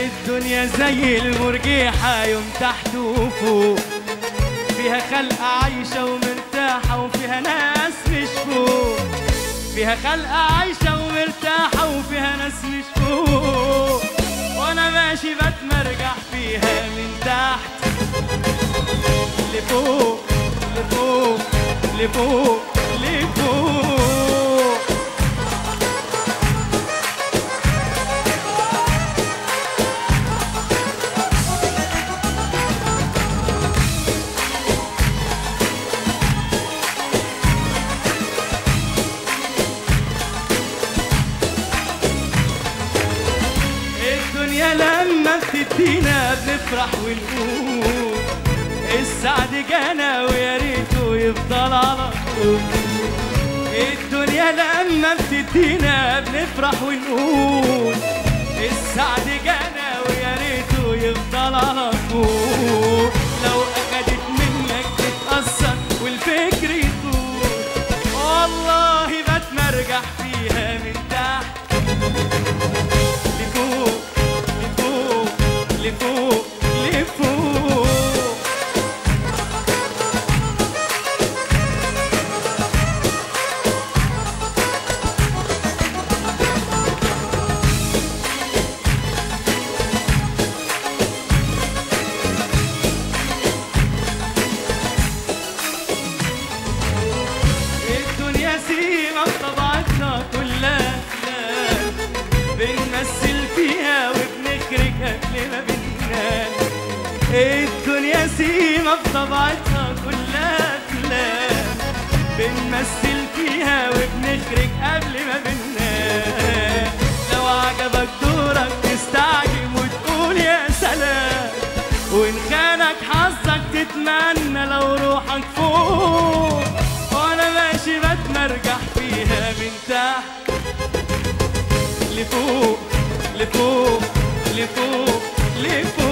الدنيا زي المرجيحة يوم تحت وفوق، فيها خلقة عايشة ومرتاحة وفيها ناس مش فوق، فيها خلقة عايشة ومرتاحة وفيها ناس مش فوق، وانا ماشي بتمرجح فيها من تحت لفوق لفوق لفوق لفوق. الدنيا لما بتدينا بنفرح ونقول السعد جانا ويا ريته يفضل على طول. الدنيا لما بتدينا بنفرح ونقول السعد جانا ويا ريته يفضل على طول. لو أخدت منك تتأثر والفكر يطول، والله بتمرجح فيها من تحت لفوق لفوق لفوق لفوق. الدنيا سيما بطبعتنا كلها بنمثل فيها وبنخرج قبل ما بننام. الدنيا سيما بطبعتها كلها بنمثل فيها وبنخرج قبل ما بننام. لو عجبك دورك تستعجب وتقول يا سلام، وإن خانك حظك تتمنى لو روحك فوق، وأنا ماشي بتمرجح فيها من تحت لفوق لفوق لفوق لفوق.